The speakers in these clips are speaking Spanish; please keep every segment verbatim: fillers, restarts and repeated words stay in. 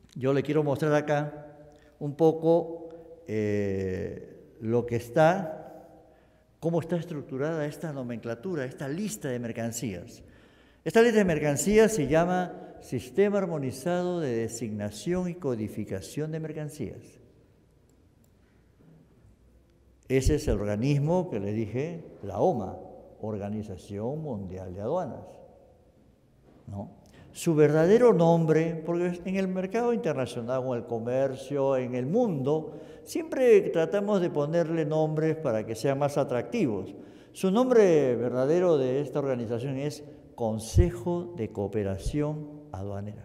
yo le quiero mostrar acá un poco eh, lo que está, cómo está estructurada esta nomenclatura, esta lista de mercancías. Esta lista de mercancías se llama Sistema Armonizado de Designación y Codificación de Mercancías. Ese es el organismo que les dije, la O M A, Organización Mundial de Aduanas, ¿no? Su verdadero nombre, porque en el mercado internacional o el comercio, en el mundo, siempre tratamos de ponerle nombres para que sean más atractivos. Su nombre verdadero de esta organización es Consejo de Cooperación Aduanera.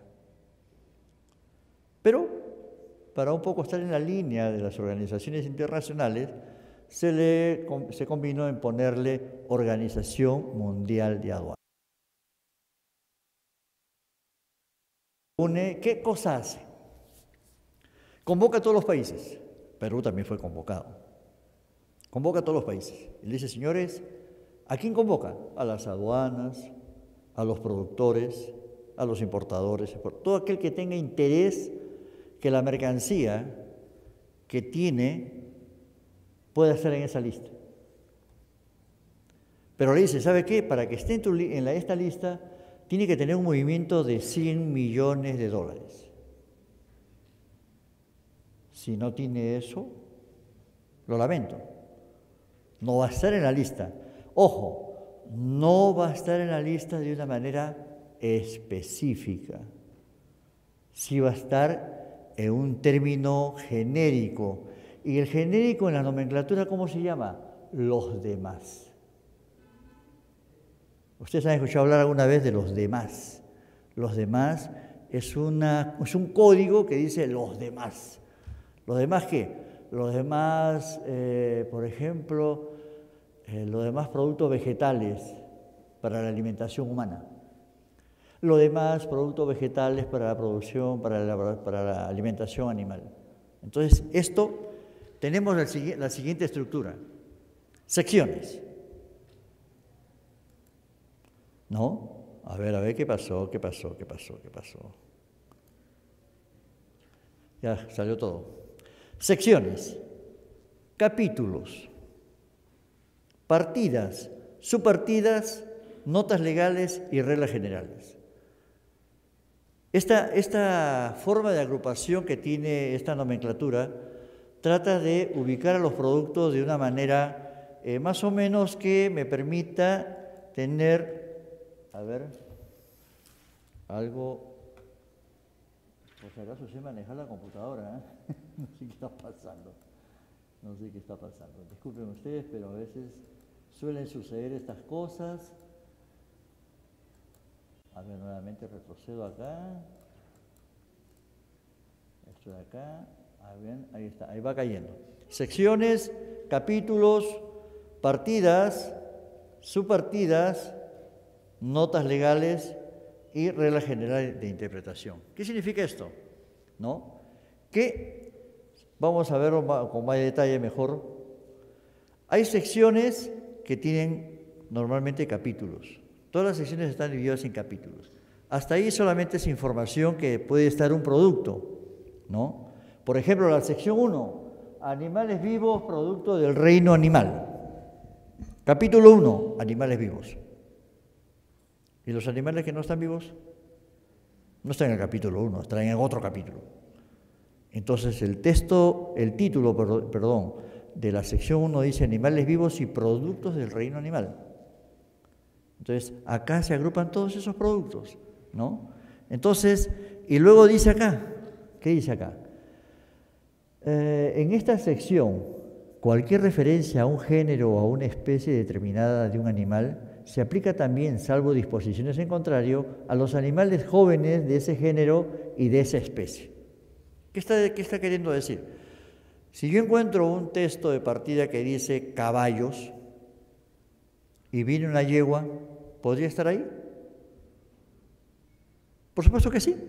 Pero, para un poco estar en la línea de las organizaciones internacionales, se le se combinó en ponerle Organización Mundial de Aduanas. ¿Qué cosa hace? Convoca a todos los países. Perú también fue convocado. Convoca a todos los países. Y le dice, señores, ¿a quién convoca? A las aduanas, a los productores, a los importadores, todo aquel que tenga interés que la mercancía que tiene pueda estar en esa lista. Pero le dice, ¿sabe qué? Para que esté en, tu, en la, esta lista, tiene que tener un movimiento de cien millones de dólares. Si no tiene eso, lo lamento, no va a estar en la lista. Ojo, no va a estar en la lista de una manera específica. Sí va a estar en un término genérico. Y el genérico en la nomenclatura, ¿cómo se llama? Los demás. Ustedes han escuchado hablar alguna vez de los demás. Los demás es, una, es un código que dice los demás. ¿Los demás qué? Los demás, eh, por ejemplo, eh, los demás productos vegetales para la alimentación humana. Los demás productos vegetales para la producción, para la, para la alimentación animal. Entonces, esto, tenemos la, la siguiente estructura. Secciones. ¿No? A ver, a ver, ¿qué pasó? ¿Qué pasó? ¿Qué pasó? ¿Qué pasó? Ya salió todo. Secciones, capítulos, partidas, subpartidas, notas legales y reglas generales. Esta, esta forma de agrupación que tiene esta nomenclatura trata de ubicar a los productos de una manera eh, más o menos que me permita tener... A ver, algo, por si acaso sé manejar la computadora, ¿eh? No sé qué está pasando, no sé qué está pasando. Disculpen ustedes, pero a veces suelen suceder estas cosas. A ver, nuevamente retrocedo acá, esto de acá, a ver, ahí está, ahí va cayendo. Secciones, capítulos, partidas, subpartidas, notas legales y reglas generales de interpretación. ¿Qué significa esto? ¿No? Que vamos a verlo con más detalle mejor. Hay secciones que tienen normalmente capítulos. Todas las secciones están divididas en capítulos. Hasta ahí solamente es información que puede estar un producto, ¿no? Por ejemplo, la sección uno, animales vivos, producto del reino animal. Capítulo uno, animales vivos. ¿Y los animales que no están vivos? No están en el capítulo uno, están en otro capítulo. Entonces el texto, el título, perdón, de la sección uno dice animales vivos y productos del reino animal. Entonces acá se agrupan todos esos productos, ¿no? Entonces, y luego dice acá, ¿qué dice acá? Eh, en esta sección, cualquier referencia a un género o a una especie determinada de un animal se aplica también, salvo disposiciones en contrario, a los animales jóvenes de ese género y de esa especie. ¿Qué está, qué está queriendo decir? Si yo encuentro un texto de partida que dice caballos y viene una yegua, ¿podría estar ahí? Por supuesto que sí,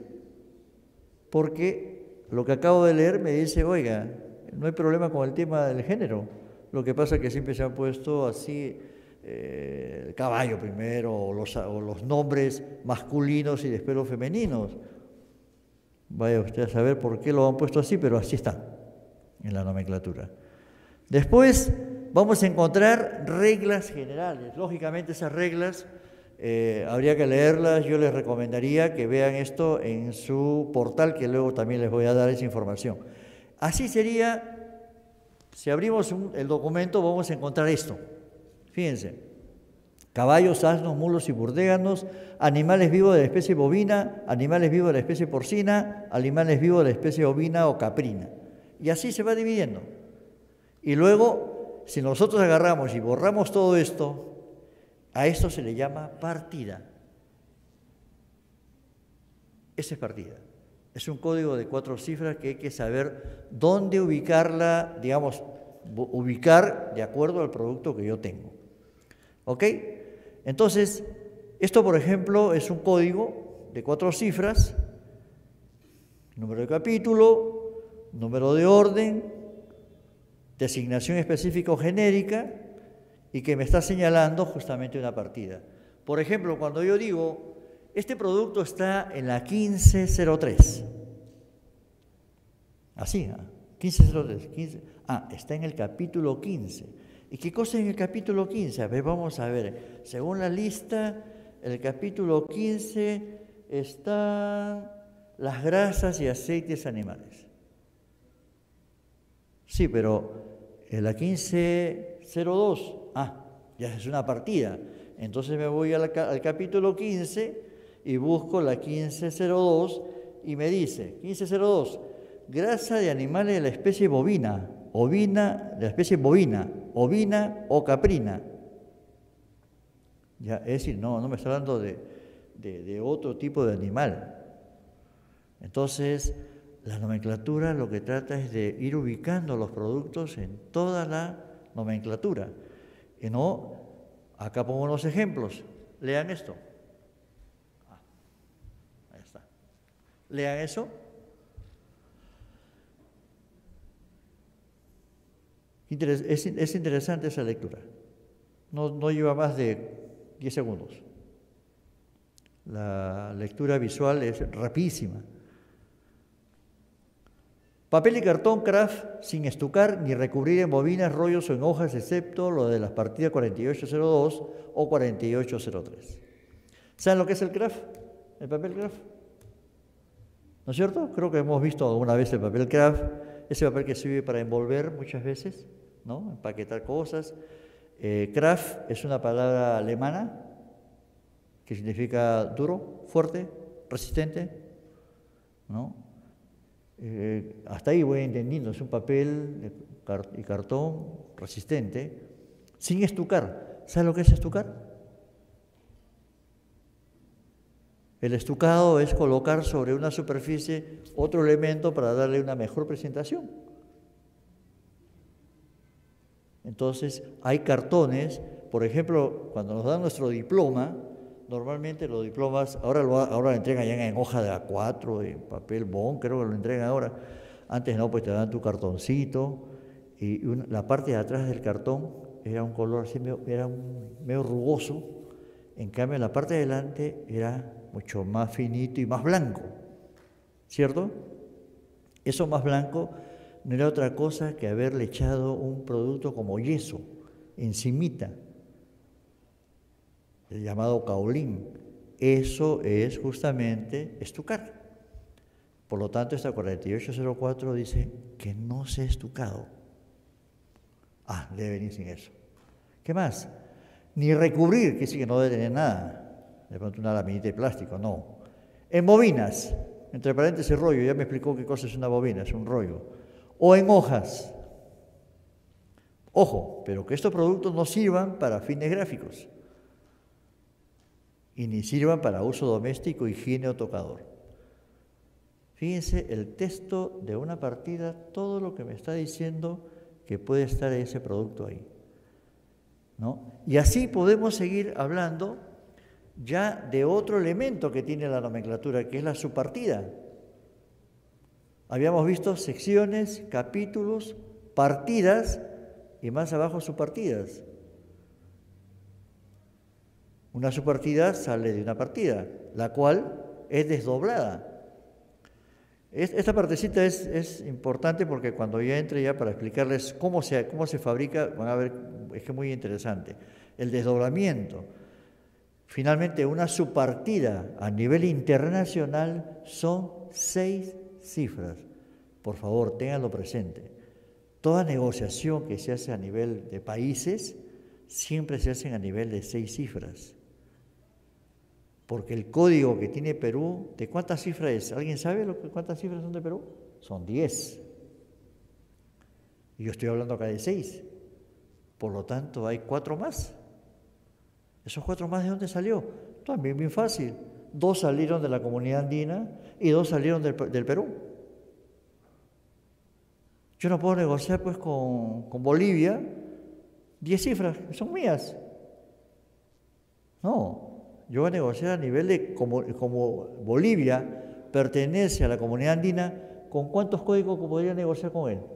porque lo que acabo de leer me dice, oiga, no hay problema con el tema del género, lo que pasa es que siempre se han puesto así... Eh, el caballo primero, o los, o los nombres masculinos y después los femeninos. Vaya usted a saber por qué lo han puesto así, pero así está en la nomenclatura. Después vamos a encontrar reglas generales. Lógicamente esas reglas eh, habría que leerlas. Yo les recomendaría que vean esto en su portal, que luego también les voy a dar esa información. Así sería, si abrimos un, el documento, vamos a encontrar esto. Fíjense, caballos, asnos, mulos y burdéganos, animales vivos de la especie bovina, animales vivos de la especie porcina, animales vivos de la especie ovina o caprina. Y así se va dividiendo. Y luego, si nosotros agarramos y borramos todo esto, a esto se le llama partida. Esa es partida. Es un código de cuatro cifras que hay que saber dónde ubicarla, digamos, ubicar de acuerdo al producto que yo tengo. ¿Ok? Entonces, esto, por ejemplo, es un código de cuatro cifras, número de capítulo, número de orden, designación específica o genérica, y que me está señalando justamente una partida. Por ejemplo, cuando yo digo, este producto está en la quince cero tres. Así, ¿ah? quince cero tres. quince. Ah, está en el capítulo quince. ¿Y qué cosa en el capítulo quince? A ver, vamos a ver. Según la lista, el capítulo quince están las grasas y aceites animales. Sí, pero en la quince cero dos, ah, ya es una partida. Entonces me voy al, al capítulo quince y busco la quince cero dos y me dice, quince cero dos, grasa de animales de la especie bovina, ovina, de la especie bovina, ovina o caprina. Ya, es decir, no, no me está hablando de, de, de otro tipo de animal. Entonces, la nomenclatura lo que trata es de ir ubicando los productos en toda la nomenclatura. Y no, acá pongo unos ejemplos. Lean esto. Ah, ahí está. Lean eso. Es, es interesante esa lectura. No, no lleva más de diez segundos. La lectura visual es rapidísima. Papel y cartón Kraft sin estucar ni recubrir en bobinas, rollos o en hojas, excepto lo de las partidas cuarenta y ocho cero dos o cuarenta y ocho cero tres. ¿Saben lo que es el Kraft? ¿El papel Kraft? ¿No es cierto? Creo que hemos visto alguna vez el papel Kraft, ese papel que sirve para envolver muchas veces, ¿no? Empaquetar cosas. Eh, Kraft es una palabra alemana que significa duro, fuerte, resistente, ¿no? Eh, hasta ahí voy entendiendo, es un papel y cartón resistente, sin estucar. ¿Sabe lo que es estucar? El estucado es colocar sobre una superficie otro elemento para darle una mejor presentación. Entonces, hay cartones, por ejemplo, cuando nos dan nuestro diploma, normalmente los diplomas, ahora lo, ahora lo entregan ya en hoja de A cuatro, en papel bond, creo que lo entregan ahora. Antes no, pues te dan tu cartoncito y una, la parte de atrás del cartón era un color así, medio, era un, medio rugoso. En cambio, la parte de adelante era mucho más finito y más blanco, ¿cierto? Eso más blanco no era otra cosa que haberle echado un producto como yeso, encimita, el llamado kaolín. Eso es justamente estucar. Por lo tanto, esta cuarenta y ocho cero cuatro dice que no se ha estucado. Ah, debe venir sin eso. ¿Qué más? Ni recubrir, que sí que no debe tener nada. De pronto una laminita de plástico, no. En bobinas, entre paréntesis rollo, ya me explicó qué cosa es una bobina, es un rollo. O en hojas. Ojo, pero que estos productos no sirvan para fines gráficos y ni sirvan para uso doméstico, higiene o tocador. Fíjense el texto de una partida, todo lo que me está diciendo que puede estar ese producto ahí, ¿no? Y así podemos seguir hablando ya de otro elemento que tiene la nomenclatura, que es la subpartida. Habíamos visto secciones, capítulos, partidas y más abajo subpartidas. Una subpartida sale de una partida, la cual es desdoblada. Esta partecita es, es importante porque cuando ya entre ya para explicarles cómo se, cómo se fabrica, van a ver, es que es muy interesante. El desdoblamiento. Finalmente, una subpartida a nivel internacional son seis cifras. Por favor, ténganlo presente. Toda negociación que se hace a nivel de países siempre se hace a nivel de seis cifras. Porque el código que tiene Perú, ¿de cuántas cifras es? ¿Alguien sabe lo que, cuántas cifras son de Perú? Son diez. Y yo estoy hablando acá de seis. Por lo tanto, hay cuatro más. ¿Esos cuatro más de dónde salió? También bien fácil. Dos salieron de la comunidad andina y dos salieron del, del Perú. Yo no puedo negociar pues con, con Bolivia diez cifras, son mías. No. Yo voy a negociar a nivel de, como, como Bolivia pertenece a la comunidad andina, ¿con cuántos códigos podría negociar con él?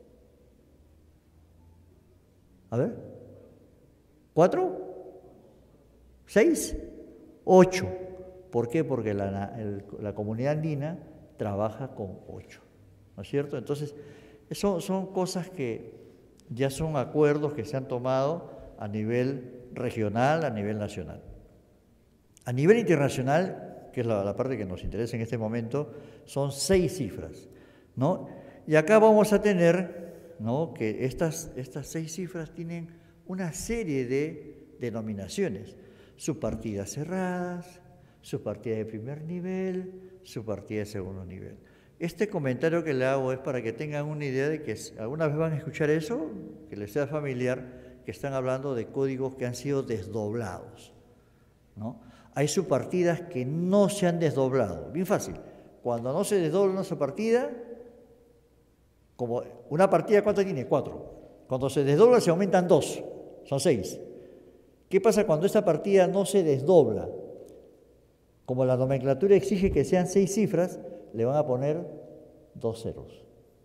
A ver. ¿Cuatro? ¿Seis? ¿Ocho? ¿Por qué? Porque la, el, la comunidad andina trabaja con ocho. ¿No es cierto? Entonces, son, son cosas que ya son acuerdos que se han tomado a nivel regional, a nivel nacional. A nivel internacional, que es la, la parte que nos interesa en este momento, son seis cifras, ¿no? Y acá vamos a tener, ¿no?, que estas, estas seis cifras tienen una serie de denominaciones. Subpartidas cerradas, subpartida de primer nivel, subpartida de segundo nivel. Este comentario que le hago es para que tengan una idea de que alguna vez van a escuchar eso, que les sea familiar, que están hablando de códigos que han sido desdoblados, ¿no? Hay subpartidas que no se han desdoblado. Bien fácil. Cuando no se desdobla una subpartida, como una partida, ¿cuánto tiene? Cuatro. Cuando se desdobla se aumentan dos, son seis. ¿Qué pasa cuando esta partida no se desdobla? Como la nomenclatura exige que sean seis cifras, le van a poner dos ceros.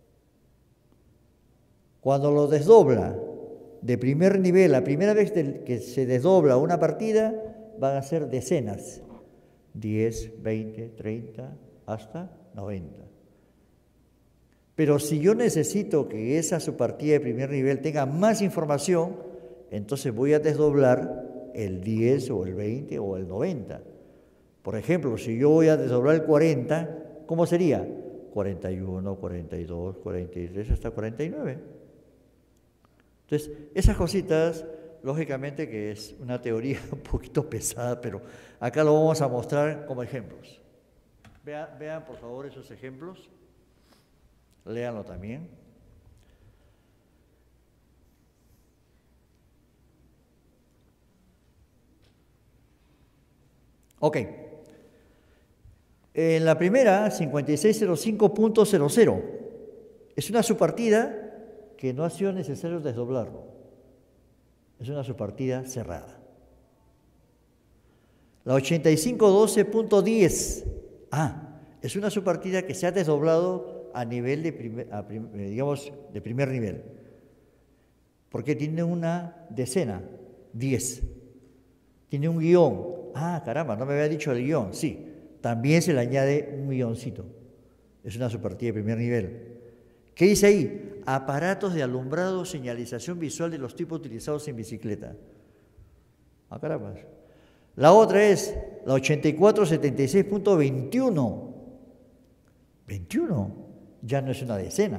Cuando lo desdobla de primer nivel, la primera vez que se desdobla una partida, van a ser decenas, diez, veinte, treinta, hasta noventa. Pero si yo necesito que esa subpartida de primer nivel tenga más información, entonces voy a desdoblar el diez o el veinte o el noventa. Por ejemplo, si yo voy a desdoblar el cuarenta, ¿cómo sería? cuarenta y uno, cuarenta y dos, cuarenta y tres, hasta cuarenta y nueve. Entonces, esas cositas, lógicamente que es una teoría un poquito pesada, pero acá lo vamos a mostrar como ejemplos. Vean, vean por favor esos ejemplos, léanlo también. Ok. En la primera, cincuenta y seis cero cinco punto cero cero, es una subpartida que no ha sido necesario desdoblarlo. Es una subpartida cerrada. La ochenta y cinco doce punto diez, ah, es una subpartida que se ha desdoblado a nivel de primer, a prim, digamos, de primer nivel. Porque tiene una decena, diez. Tiene un guión. Ah, caramba, no me había dicho el guión. Sí, también se le añade un guioncito. Es una subpartida de primer nivel. ¿Qué dice ahí? Aparatos de alumbrado, señalización visual de los tipos utilizados en bicicleta. Ah, caramba. La otra es la ochenta y cuatro setenta y seis punto veintiuno. veintiuno ya no es una decena.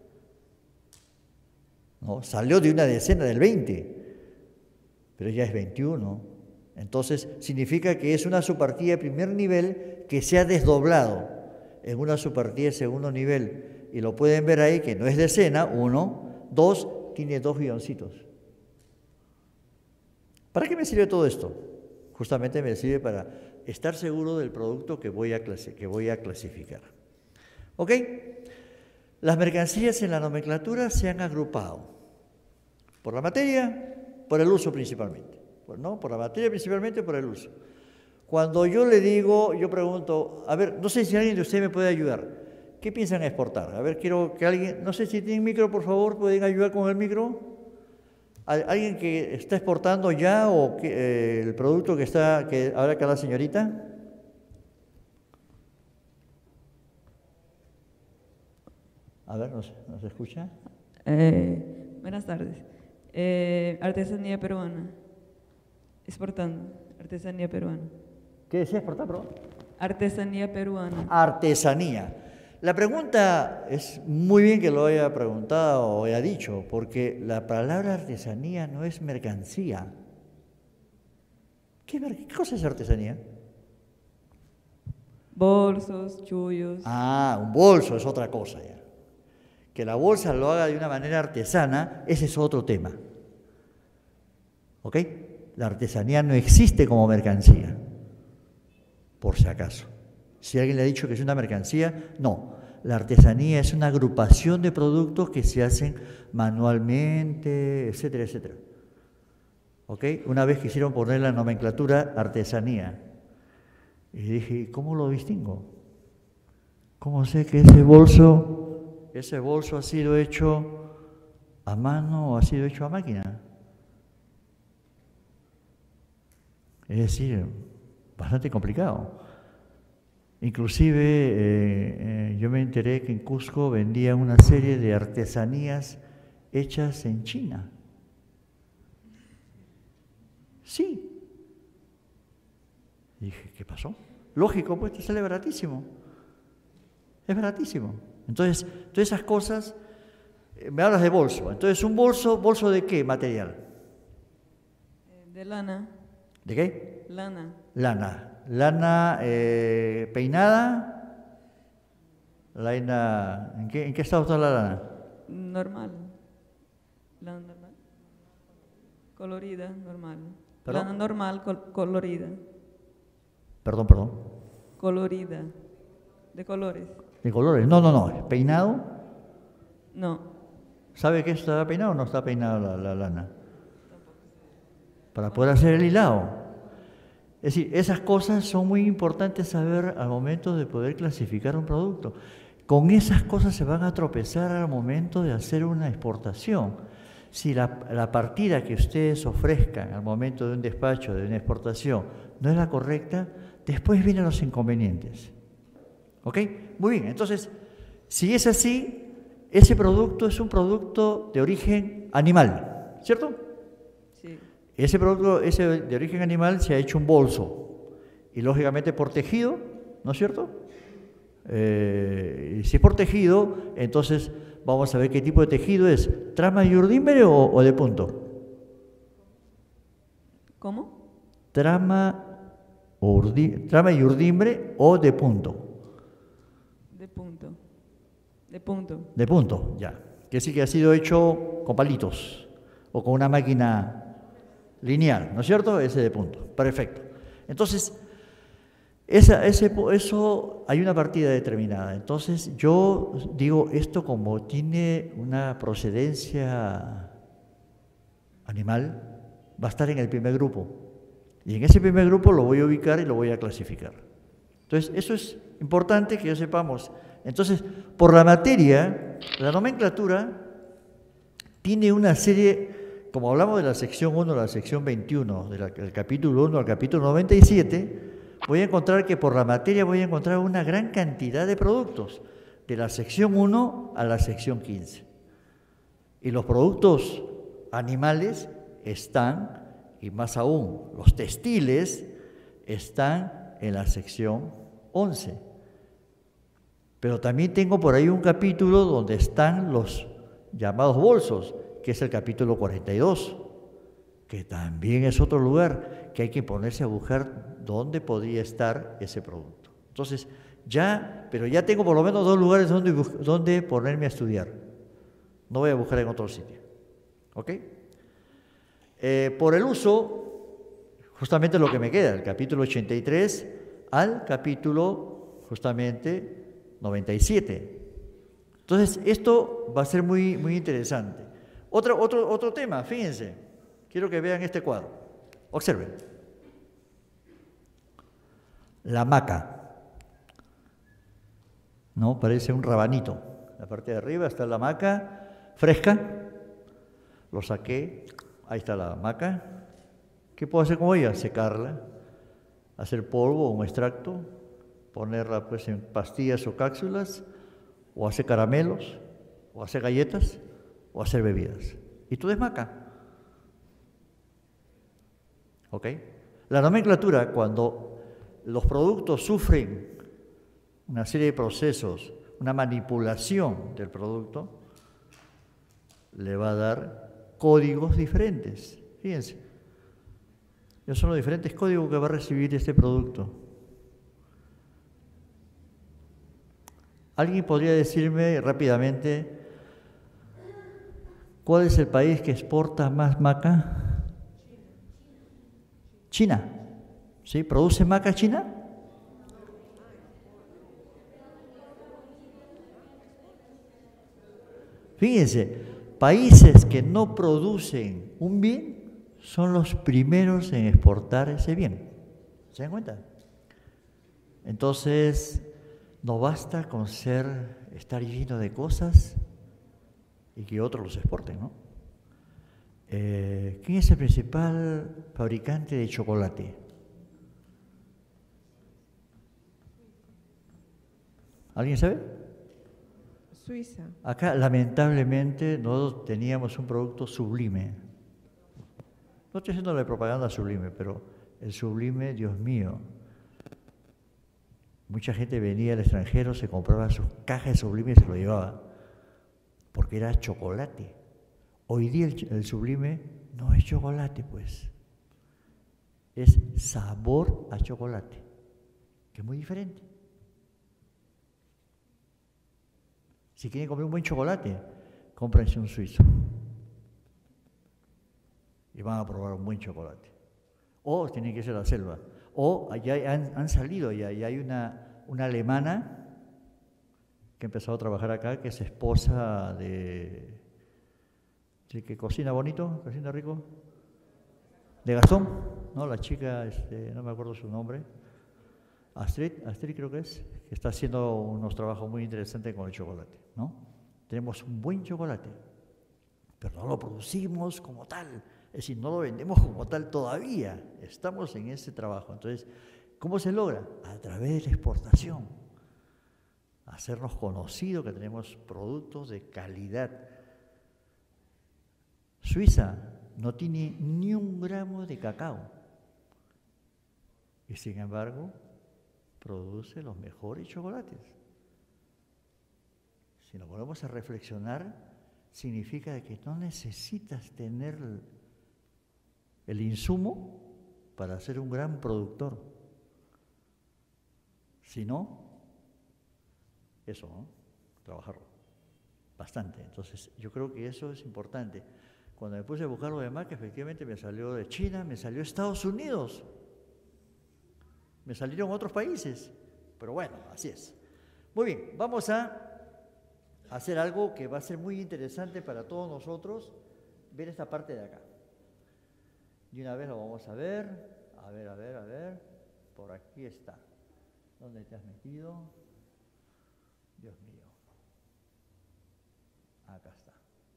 ¿No? Salió de una decena del veinte, pero ya es veintiuno. Entonces, significa que es una subpartida de primer nivel que se ha desdoblado en una subpartida de segundo nivel. Y lo pueden ver ahí que no es decena, uno, dos, tiene dos guioncitos. ¿Para qué me sirve todo esto? Justamente me sirve para estar seguro del producto que voy a, clase, que voy a clasificar. ¿Ok? Las mercancías en la nomenclatura se han agrupado por la materia, por el uso principalmente. ¿No? Por la materia principalmente, por el uso. Cuando yo le digo, yo pregunto, a ver, no sé si alguien de ustedes me puede ayudar. ¿Qué piensan exportar? A ver, quiero que alguien, no sé si tienen micro, por favor, ¿pueden ayudar con el micro? ¿Alguien que está exportando ya o que, eh, el producto que está, que ahora acá la señorita? A ver, ¿nos, nos escucha? Eh, buenas tardes. Eh, artesanía peruana. Exportando. Artesanía peruana. ¿Qué decías, por favor? Artesanía peruana. Artesanía. La pregunta es muy bien que lo haya preguntado o haya dicho, porque la palabra artesanía no es mercancía. ¿Qué, mer- qué cosa es artesanía? Bolsos, chullos. Ah, un bolso es otra cosa ya. Que la bolsa lo haga de una manera artesana, ese es otro tema. ¿Ok? La artesanía no existe como mercancía, por si acaso. Si alguien le ha dicho que es una mercancía, no. La artesanía es una agrupación de productos que se hacen manualmente, etcétera, etcétera. ¿Ok? Una vez quisieron poner la nomenclatura artesanía. Y dije, ¿cómo lo distingo? ¿Cómo sé que ese bolso, ese bolso ha sido hecho a mano o ha sido hecho a máquina? Es decir, bastante complicado. Inclusive eh, eh, yo me enteré que en Cusco vendían una serie de artesanías hechas en China. Sí. Y dije, ¿qué pasó? Lógico, pues te sale baratísimo. Es baratísimo. Entonces, todas esas cosas, eh, me hablas de bolso. Entonces, ¿un bolso, bolso de qué material? De lana. ¿De qué? Lana. Lana. Lana eh, peinada. Lana, ¿en qué, ¿En qué estado está la lana? Normal. Lana normal. Colorida, normal. ¿Perdón? Lana normal, col- colorida. Perdón, perdón. Colorida. De colores. ¿De colores? No, no, no. ¿Peinado? No. ¿Sabe qué está peinado o no está peinada la, la lana? Para poder hacer el hilado. Es decir, esas cosas son muy importantes saber al momento de poder clasificar un producto. Con esas cosas se van a tropezar al momento de hacer una exportación. Si la, la partida que ustedes ofrezcan al momento de un despacho, de una exportación, no es la correcta, después vienen los inconvenientes. ¿Ok? Muy bien, entonces, si es así, ese producto es un producto de origen animal, ¿cierto? Sí. Ese producto ese de origen animal se ha hecho un bolso y lógicamente por tejido, ¿no es cierto? Eh, si es por tejido, entonces vamos a ver qué tipo de tejido es, trama y urdimbre o, o de punto. ¿Cómo? Trama, urdi, trama y urdimbre o de punto. De punto. De punto. De punto, ya. Que sí que ha sido hecho con palitos o con una máquina lineal, ¿no es cierto? Ese de punto. Perfecto. Entonces, esa, ese, eso hay una partida determinada. Entonces, yo digo esto como tiene una procedencia animal, va a estar en el primer grupo. Y en ese primer grupo lo voy a ubicar y lo voy a clasificar. Entonces, eso es importante que lo sepamos. Entonces, por la materia, la nomenclatura tiene una serie, como hablamos de la sección uno a la sección veintiuno, del, del capítulo uno al capítulo noventa y siete, voy a encontrar que por la materia voy a encontrar una gran cantidad de productos, de la sección uno a la sección quince. Y los productos animales están, y más aún, los textiles están en la sección once. Pero también tengo por ahí un capítulo donde están los llamados bolsos, que es el capítulo cuarenta y dos, que también es otro lugar que hay que ponerse a buscar dónde podría estar ese producto. Entonces, ya, pero ya tengo por lo menos dos lugares donde, donde ponerme a estudiar. No voy a buscar en otro sitio. ¿Ok? Eh, por el uso, justamente lo que me queda, el capítulo ochenta y tres al capítulo justamente noventa y siete. Entonces, esto va a ser muy, muy interesante. Otro, otro, otro tema, fíjense, quiero que vean este cuadro. Observen. La maca, ¿no? Parece un rabanito. La parte de arriba está la maca fresca. Lo saqué, ahí está la maca. ¿Qué puedo hacer con ella? Secarla, hacer polvo o un extracto, ponerla pues en pastillas o cápsulas, o hacer caramelos, o hacer galletas, o hacer bebidas. Y todo es maca. ¿Ok? La nomenclatura, cuando los productos sufren una serie de procesos, una manipulación del producto, le va a dar códigos diferentes. Fíjense, esos son los diferentes códigos que va a recibir este producto. ¿Alguien podría decirme rápidamente cuál es el país que exporta más maca? China. ¿Sí? ¿Produce maca China? Fíjense, países que no producen un bien son los primeros en exportar ese bien. ¿Se dan cuenta? Entonces, no basta con ser, estar lleno de cosas y que otros los exporten, ¿no? Eh, ¿Quién es el principal fabricante de chocolate? ¿Alguien sabe? Suiza. Acá, lamentablemente, nosotros teníamos un producto sublime. No estoy haciendo la propaganda Sublime, pero el Sublime, Dios mío, mucha gente venía al extranjero, se compraba sus cajas de Sublime y se lo llevaba, porque era chocolate. Hoy día el, el Sublime no es chocolate, pues. Es sabor a chocolate, que es muy diferente. Si quieren comer un buen chocolate, cómprense un suizo. Y van a probar un buen chocolate. O tienen que irse a la selva. O allá han, han salido ya, y hay una, una alemana que ha empezado a trabajar acá, que es esposa de, de que cocina bonito, cocina rico, de Gastón, ¿no? La chica, este, no me acuerdo su nombre, Astrid, Astrid creo que es, que está haciendo unos trabajos muy interesantes con el chocolate, ¿no? Tenemos un buen chocolate, pero no lo producimos como tal, es decir, no lo vendemos como tal todavía, estamos en ese trabajo. Entonces, ¿cómo se logra? A través de la exportación, hacernos conocidos que tenemos productos de calidad. Suiza no tiene ni un gramo de cacao y sin embargo produce los mejores chocolates. Si nos volvemos a reflexionar, significa que no necesitas tener el insumo para ser un gran productor, sino eso, ¿no? Trabajarlo bastante. Entonces, yo creo que eso es importante. Cuando me puse a buscar lo demás, que efectivamente me salió de China, me salió de Estados Unidos, me salieron otros países, pero bueno, así es. Muy bien, vamos a hacer algo que va a ser muy interesante para todos nosotros, ver esta parte de acá. De una vez lo vamos a ver, a ver, a ver, a ver, por aquí está. ¿Dónde te has metido? Dios mío. Acá está.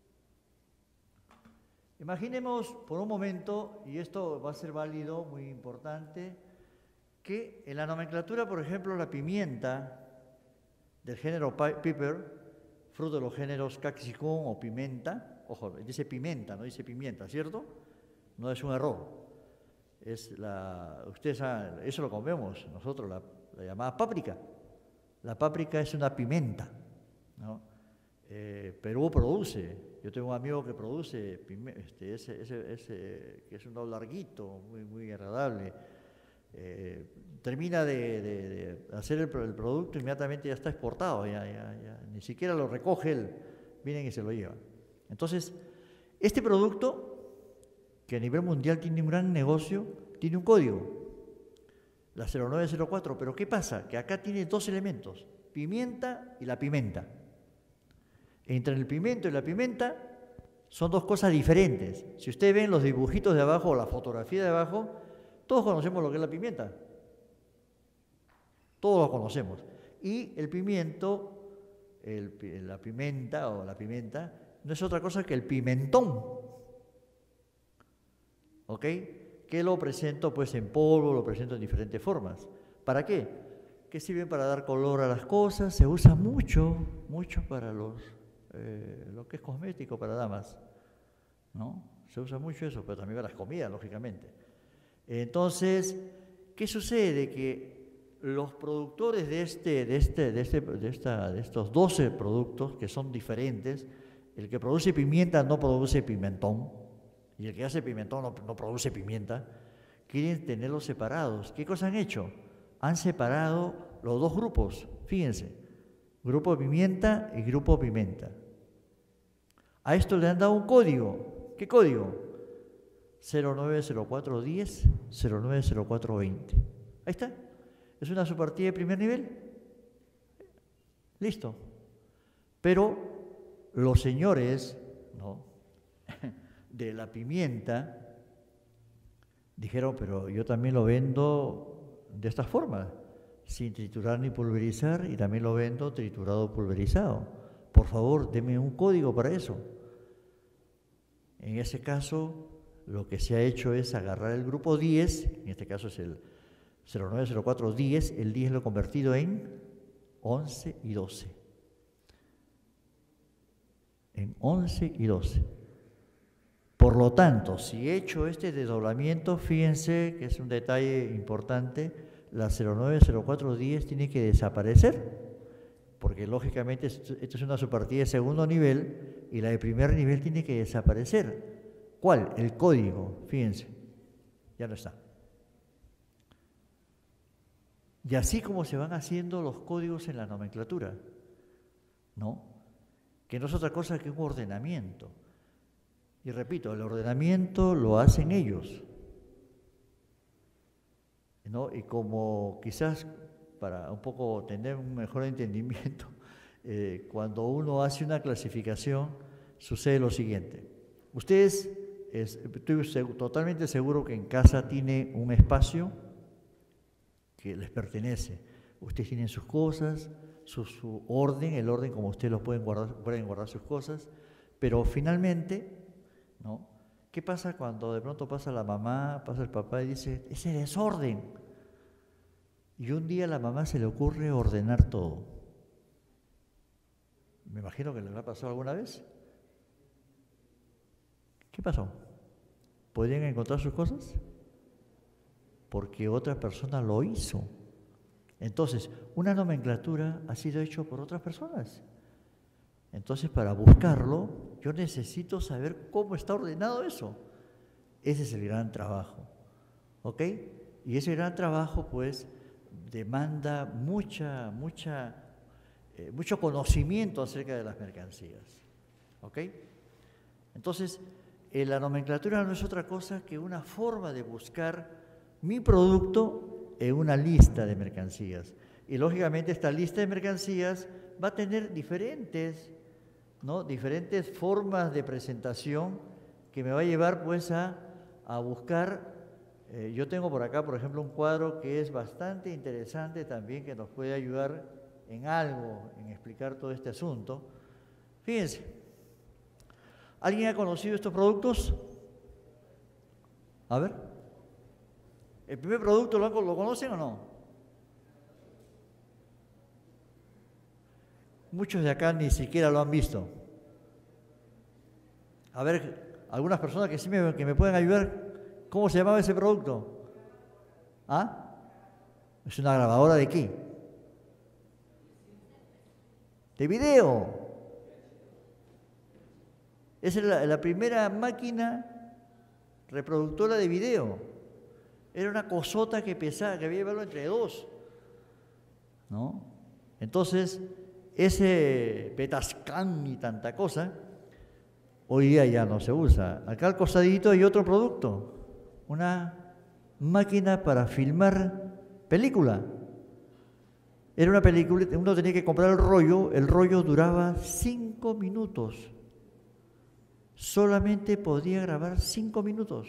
Imaginemos por un momento, y esto va a ser válido, muy importante, que en la nomenclatura, por ejemplo, la pimienta del género pepper, fruto de los géneros capsicum o pimenta, ojo, dice pimenta, no dice pimienta, ¿cierto? No es un error. Es la, ustedes saben, eso lo comemos nosotros, la, la llamada páprica. La páprica es una pimenta, ¿no? Eh, Perú produce, yo tengo un amigo que produce este, ese, ese, ese, que es un lado larguito, muy, muy agradable. Eh, termina de, de, de hacer el, el producto, inmediatamente ya está exportado, ya, ya, ya, ni siquiera lo recoge él, vienen y se lo llevan. Entonces, este producto, que a nivel mundial tiene un gran negocio, tiene un código, la cero nueve cero cuatro, pero ¿qué pasa? Que acá tiene dos elementos, pimienta y la pimenta. Entre el pimiento y la pimenta son dos cosas diferentes. Si ustedes ven los dibujitos de abajo o la fotografía de abajo, todos conocemos lo que es la pimienta. Todos lo conocemos. Y el pimiento, el, la pimenta o la pimenta, no es otra cosa que el pimentón. ¿Ok? Que lo presento pues en polvo, lo presento en diferentes formas. ¿Para qué? Que sirven para dar color a las cosas, se usa mucho, mucho para los eh, lo que es cosmético para damas, ¿no? Se usa mucho eso, pero también para las comidas, lógicamente. Entonces, ¿qué sucede? Que los productores de, este, de, este, de, este, de, esta, de estos doce productos, que son diferentes, el que produce pimienta no produce pimentón, y el que hace pimentón no, no produce pimienta, quieren tenerlos separados. ¿Qué cosa han hecho? Han separado los dos grupos, fíjense, grupo pimienta y grupo pimenta. A esto le han dado un código. ¿Qué código? cero nueve cero cuatro diez, cero nueve cero cuatro veinte. Ahí está. Es una subpartida de primer nivel. Listo. Pero los señores, ¿no?, de la pimienta dijeron, pero yo también lo vendo de esta forma, sin triturar ni pulverizar, y también lo vendo triturado o pulverizado. Por favor, deme un código para eso. En ese caso, lo que se ha hecho es agarrar el grupo diez, en este caso es el cero nueve cero cuatro diez, el diez lo he convertido en once y doce. En once y doce. Por lo tanto, si he hecho este desdoblamiento, fíjense que es un detalle importante, la cero nueve cero cuatro diez tiene que desaparecer, porque lógicamente esto es una subpartida de segundo nivel y la de primer nivel tiene que desaparecer. ¿Cuál? El código, fíjense, ya no está. Y así como se van haciendo los códigos en la nomenclatura, ¿no? Que no es otra cosa que un ordenamiento. Y repito, el ordenamiento lo hacen ellos, ¿no? Y como quizás para un poco tener un mejor entendimiento, eh, cuando uno hace una clasificación, sucede lo siguiente. Ustedes, es, estoy seguro, totalmente seguro que en casa tiene un espacio que les pertenece. Ustedes tienen sus cosas, su, su orden, el orden como ustedes los pueden guardar, pueden guardar sus cosas, pero finalmente, ¿no?, ¿qué pasa cuando de pronto pasa la mamá, pasa el papá y dice, ese desorden? Y un día a la mamá se le ocurre ordenar todo. Me imagino que les ha pasado alguna vez. ¿Qué pasó? ¿Podían encontrar sus cosas? Porque otra persona lo hizo. Entonces, una nomenclatura ha sido hecha por otras personas. Entonces, para buscarlo, yo necesito saber cómo está ordenado eso. Ese es el gran trabajo, ¿ok? Y ese gran trabajo, pues, demanda mucha, mucha, eh, mucho conocimiento acerca de las mercancías, ¿ok? Entonces, eh, la nomenclatura no es otra cosa que una forma de buscar mi producto en una lista de mercancías. Y, lógicamente, esta lista de mercancías va a tener diferentes, ¿no?, diferentes formas de presentación que me va a llevar pues a, a buscar. Eh, yo tengo por acá, por ejemplo, un cuadro que es bastante interesante también, que nos puede ayudar en algo, en explicar todo este asunto. Fíjense, ¿alguien ha conocido estos productos? A ver, ¿el primer producto lo, lo conocen o no? Muchos de acá ni siquiera lo han visto. A ver, algunas personas que sí me, que me pueden ayudar, ¿cómo se llamaba ese producto? ¿Ah? ¿Es una grabadora de qué? De video. Esa es la, la primera máquina reproductora de video. Era una cosota que pesaba, que había que llevarlo entre dos, ¿no? Entonces, ese Petascan y tanta cosa, hoy día ya no se usa. Acá al costadito hay otro producto, una máquina para filmar película. Era una película, uno tenía que comprar el rollo, el rollo duraba cinco minutos. Solamente podía grabar cinco minutos.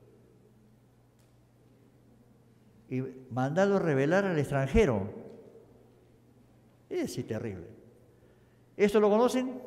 Y mandarlo a revelar al extranjero. Es sí, terrible. ¿Esto lo conocen?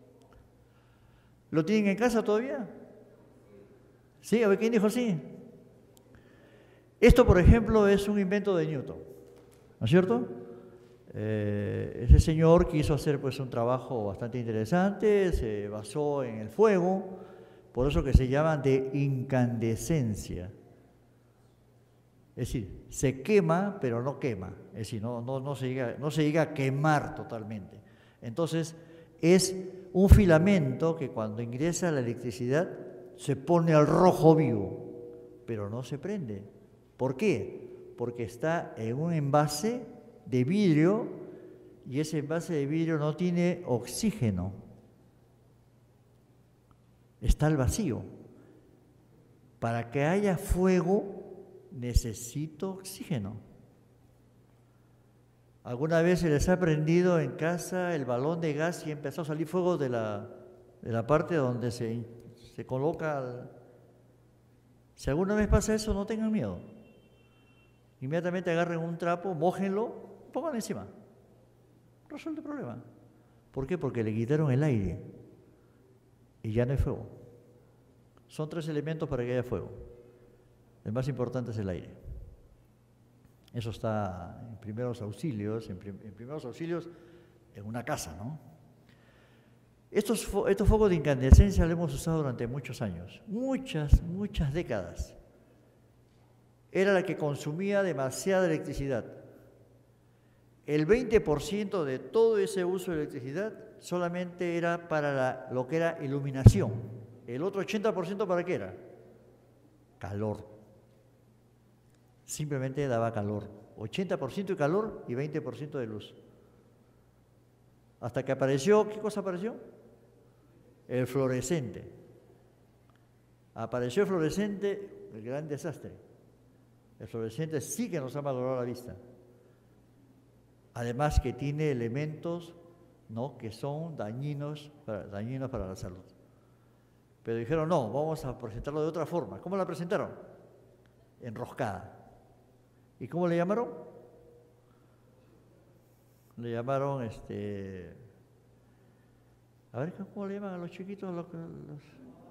¿Lo tienen en casa todavía? Sí, a ver, ¿quién dijo sí? Esto, por ejemplo, es un invento de Newton, ¿no es cierto? Eh, ese señor quiso hacer pues un trabajo bastante interesante, se basó en el fuego, por eso que se llama de incandescencia. Es decir, se quema, pero no quema, es decir, no, no, no, se llega, no se llega a quemar totalmente. Entonces, es un filamento que cuando ingresa la electricidad se pone al rojo vivo, pero no se prende. ¿Por qué? Porque está en un envase de vidrio y ese envase de vidrio no tiene oxígeno. Está al vacío. Para que haya fuego necesito oxígeno. ¿Alguna vez se les ha prendido en casa el balón de gas y empezó a salir fuego de la, de la parte donde se, se coloca? El... Si alguna vez pasa eso, no tengan miedo. Inmediatamente agarren un trapo, mójenlo, pongan encima. Resuelve el problema. ¿Por qué? Porque le quitaron el aire y ya no hay fuego. Son tres elementos para que haya fuego. El más importante es el aire. Eso está en primeros auxilios, en, prim en primeros auxilios en una casa, ¿no? Estos, fo estos focos de incandescencia los hemos usado durante muchos años, muchas, muchas décadas. Era la que consumía demasiada electricidad. El veinte por ciento de todo ese uso de electricidad solamente era para la, lo que era iluminación. El otro ochenta por ciento ¿para qué era? Calor. Simplemente daba calor. ochenta por ciento de calor y veinte por ciento de luz. Hasta que apareció, ¿qué cosa apareció? El fluorescente. Apareció el fluorescente, el gran desastre. El fluorescente sí que nos ha malogrado la vista. Además que tiene elementos, ¿no?, que son dañinos para, dañinos para la salud. Pero dijeron, no, vamos a presentarlo de otra forma. ¿Cómo la presentaron? Enroscada. ¿Y cómo le llamaron? Le llamaron, este... A ver, ¿cómo le llaman a los chiquitos? Los, los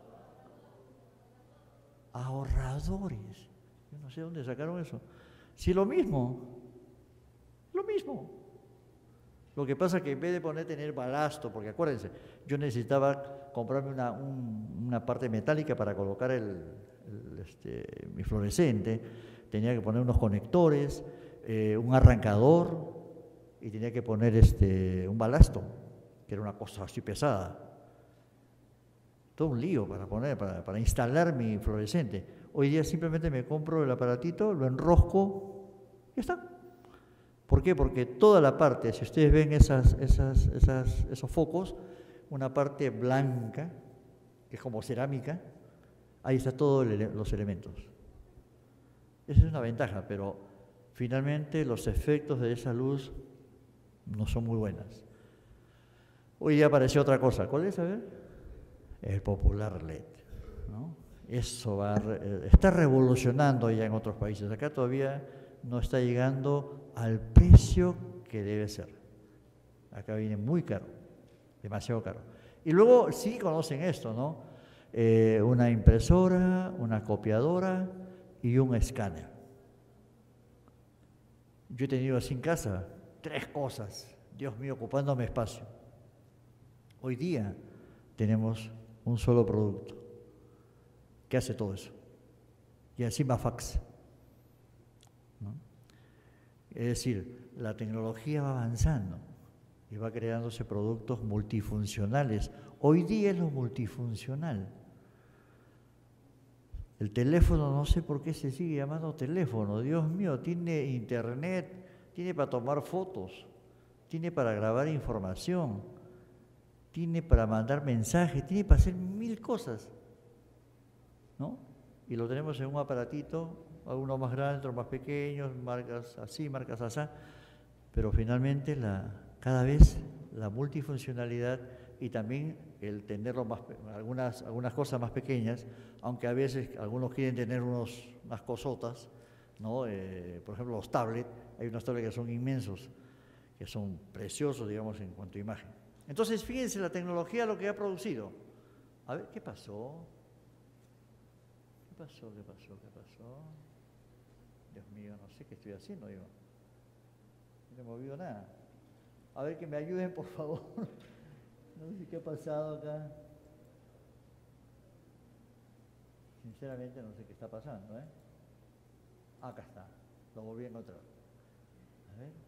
ahorradores. Yo no sé dónde sacaron eso. Sí, lo mismo. Lo mismo. Lo que pasa es que en vez de poner tener balasto, porque acuérdense, yo necesitaba comprarme una, un, una parte metálica para colocar el, el, este, mi fluorescente, tenía que poner unos conectores, eh, un arrancador y tenía que poner este, un balasto, que era una cosa así pesada. Todo un lío para poner, para, para instalar mi fluorescente. Hoy día simplemente me compro el aparatito, lo enrosco y ya está. ¿Por qué? Porque toda la parte, si ustedes ven esas, esas, esas, esos focos, una parte blanca, que es como cerámica, ahí están todos los elementos. Esa es una ventaja, pero finalmente los efectos de esa luz no son muy buenas. Hoy día apareció otra cosa. ¿Cuál es? A ver. El popular L E D, ¿no? Eso va, está revolucionando ya en otros países. Acá todavía no está llegando al precio que debe ser. Acá viene muy caro, demasiado caro. Y luego sí conocen esto, ¿no? Eh, una impresora, una copiadora y un escáner. Yo he tenido así en casa tres cosas, Dios mío, ocupándome espacio. Hoy día tenemos un solo producto que hace todo eso. Y encima fax, ¿no? Es decir, la tecnología va avanzando y va creándose productos multifuncionales. Hoy día es lo multifuncional. El teléfono, no sé por qué se sigue llamando teléfono. Dios mío, tiene internet, tiene para tomar fotos, tiene para grabar información, tiene para mandar mensajes, tiene para hacer mil cosas, ¿no? Y lo tenemos en un aparatito, algunos más grandes, otros más pequeños, marcas así, marcas así, pero finalmente la, cada vez la multifuncionalidad y también el tenerlo más, algunas, algunas cosas más pequeñas, aunque a veces algunos quieren tener unos, unas cosotas, ¿no? Eh, por ejemplo, los tablets, hay unos tablets que son inmensos, que son preciosos, digamos, en cuanto a imagen. Entonces, fíjense la tecnología lo que ha producido. A ver, ¿qué pasó? ¿Qué pasó? ¿Qué pasó? ¿Qué pasó? Dios mío, no sé qué estoy haciendo, digo. No he movido nada. A ver que me ayuden, por favor. No sé qué ha pasado acá. Sinceramente no sé qué está pasando, ¿eh? Acá está. Lo volví a encontrar. A ver.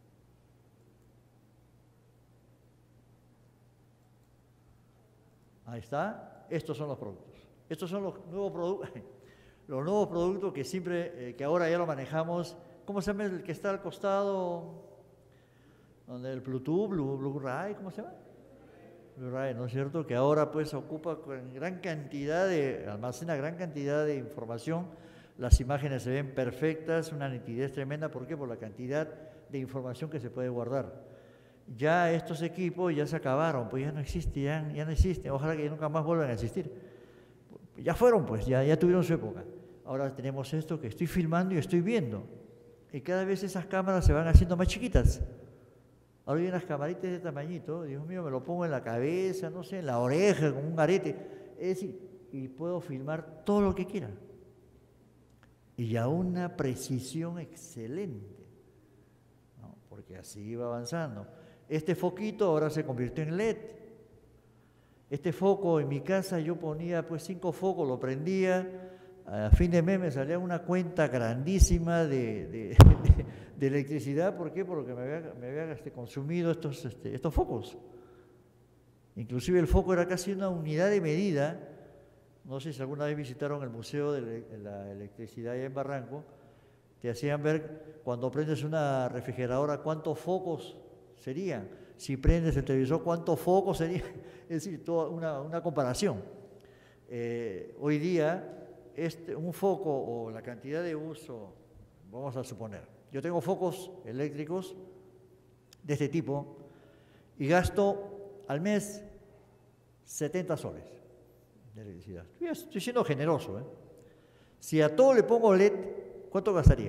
Ahí está. Estos son los productos. Estos son los nuevos productos. Los nuevos productos que siempre, eh, que ahora ya lo manejamos. ¿Cómo se llama el que está al costado? Donde el Bluetooth, Blu, Blu-ray, ¿cómo se llama? Blu-ray, ¿no es cierto? Que ahora pues ocupa con gran cantidad de, almacena gran cantidad de información. Las imágenes se ven perfectas, una nitidez tremenda. ¿Por qué? Por la cantidad de información que se puede guardar. Ya estos equipos ya se acabaron, pues ya no existen, ya, ya no existen. Ojalá que nunca más vuelvan a existir. Ya fueron pues, ya, ya tuvieron su época. Ahora tenemos esto que estoy filmando y estoy viendo. Y cada vez esas cámaras se van haciendo más chiquitas. Ahora hay unas camaritas de tamañito, Dios mío, me lo pongo en la cabeza, no sé, en la oreja, como un arete. Es decir, y puedo filmar todo lo que quiera. Y a una precisión excelente, ¿no? Porque así va avanzando. Este foquito ahora se convirtió en L E D. Este foco en mi casa yo ponía pues cinco focos, lo prendía, a fin de mes me salía una cuenta grandísima de, de, de, de electricidad. ¿Por qué? Porque me había, me había este, consumido estos, este, estos focos. Inclusive el foco era casi una unidad de medida. No sé si alguna vez visitaron el Museo de la Electricidad allá en Barranco. Te hacían ver cuando prendes una refrigeradora cuántos focos serían. Si prendes el televisor, cuántos focos serían. Es decir, toda una, una comparación. Eh, hoy día, este, un foco o la cantidad de uso, vamos a suponer, yo tengo focos eléctricos de este tipo y gasto al mes setenta soles de electricidad. Estoy, estoy siendo generoso, ¿eh? Si a todo le pongo L E D, ¿cuánto gastaría?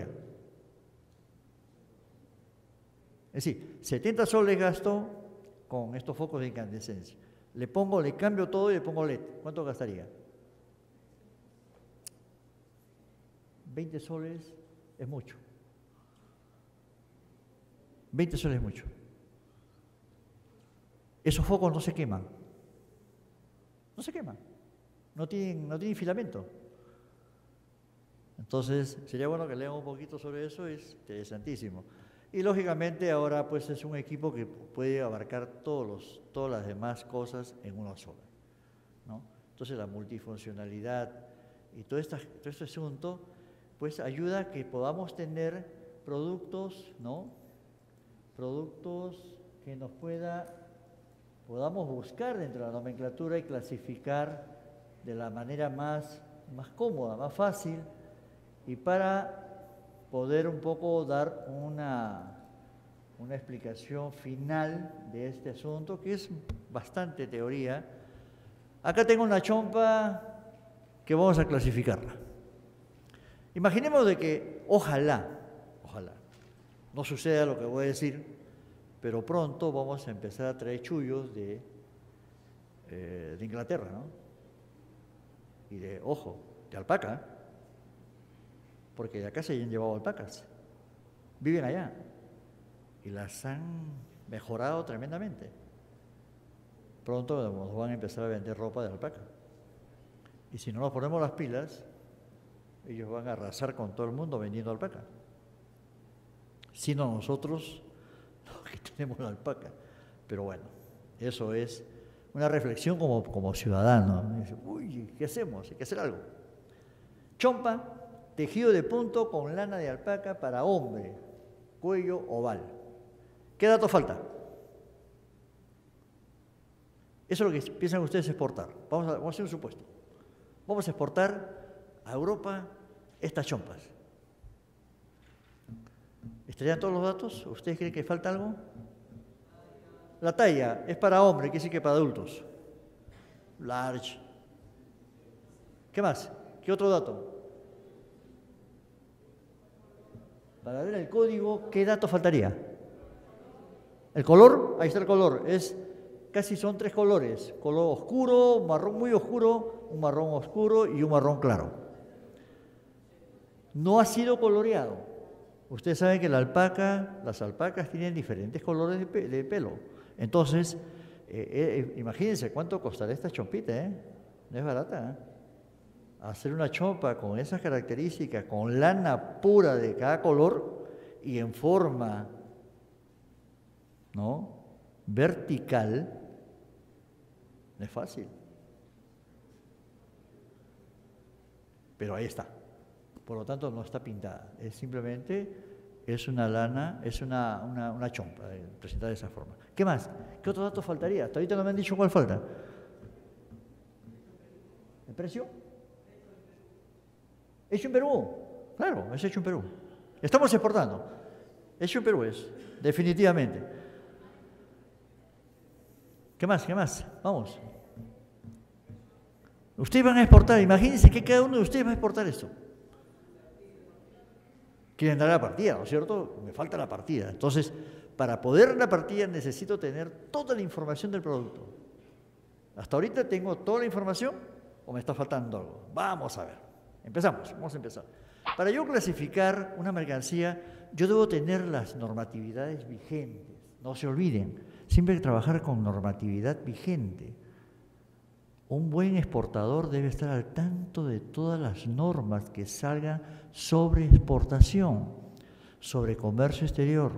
Es decir, setenta soles gasto con estos focos de incandescencia. Le pongo, le cambio todo y le pongo L E D. ¿Cuánto gastaría? veinte soles es mucho. veinte soles es mucho. Esos focos no se queman. No se queman. No tienen, no tienen filamento. Entonces, sería bueno que lean un poquito sobre eso, es interesantísimo. Y lógicamente ahora pues es un equipo que puede abarcar todos los, todas las demás cosas en una sola, ¿no? Entonces la multifuncionalidad y todo, esta, todo este asunto pues ayuda a que podamos tener productos, ¿no? Productos que nos pueda, podamos buscar dentro de la nomenclatura y clasificar de la manera más, más cómoda, más fácil, y para poder un poco dar una, una explicación final de este asunto, que es bastante teoría. Acá tengo una chompa que vamos a clasificarla. Imaginemos de que, ojalá, ojalá, no suceda lo que voy a decir, pero pronto vamos a empezar a traer chullos de, eh, de Inglaterra, ¿no? Y de, ojo, de alpaca, porque de acá se han llevado alpacas, viven allá y las han mejorado tremendamente. Pronto nos van a empezar a vender ropa de alpaca. Y si no nos ponemos las pilas, ellos van a arrasar con todo el mundo vendiendo alpaca. Sino nosotros, los que tenemos la alpaca. Pero bueno, eso es una reflexión como, como ciudadano. Uy, ¿qué hacemos? Hay que hacer algo. Chompa, tejido de punto con lana de alpaca para hombre, cuello oval. ¿Qué dato falta? Eso es lo que piensan ustedes exportar. Vamos a, vamos a hacer un supuesto. Vamos a exportar a Europa estas chompas. ¿Estarían todos los datos? ¿Ustedes creen que falta algo? La talla es para hombre, quiere decir que para adultos. Large. ¿Qué más? ¿Qué otro dato? Para ver el código, ¿qué dato faltaría? ¿El color? Ahí está el color. Es, casi son tres colores. Color oscuro, marrón muy oscuro, un marrón oscuro y un marrón claro. No ha sido coloreado. Ustedes saben que la alpaca, las alpacas tienen diferentes colores de, pe de pelo. Entonces, eh, eh, imagínense cuánto costará esta chompita, ¿eh? No es barata, ¿eh? Hacer una chompa con esas características, con lana pura de cada color y en forma, ¿no?, vertical, no es fácil. Pero ahí está. Por lo tanto, no está pintada. Es simplemente, es una lana, es una, una, una chompa, eh, presentada de esa forma. ¿Qué más? ¿Qué otro dato faltaría? Hasta ahorita no me han dicho cuál falta. ¿El precio? Hecho en Perú. Claro, es hecho en Perú. Estamos exportando. Hecho en Perú es, definitivamente. ¿Qué más? ¿Qué más? Vamos. Ustedes van a exportar, imagínense que cada uno de ustedes va a exportar esto. Quieren dar la partida, ¿no es cierto? Me falta la partida. Entonces, para poder dar la partida necesito tener toda la información del producto. Hasta ahorita tengo toda la información o me está faltando algo. Vamos a ver. Empezamos, vamos a empezar. Para yo clasificar una mercancía, yo debo tener las normatividades vigentes. No se olviden, siempre hay que trabajar con normatividad vigente. Un buen exportador debe estar al tanto de todas las normas que salgan sobre exportación, sobre comercio exterior.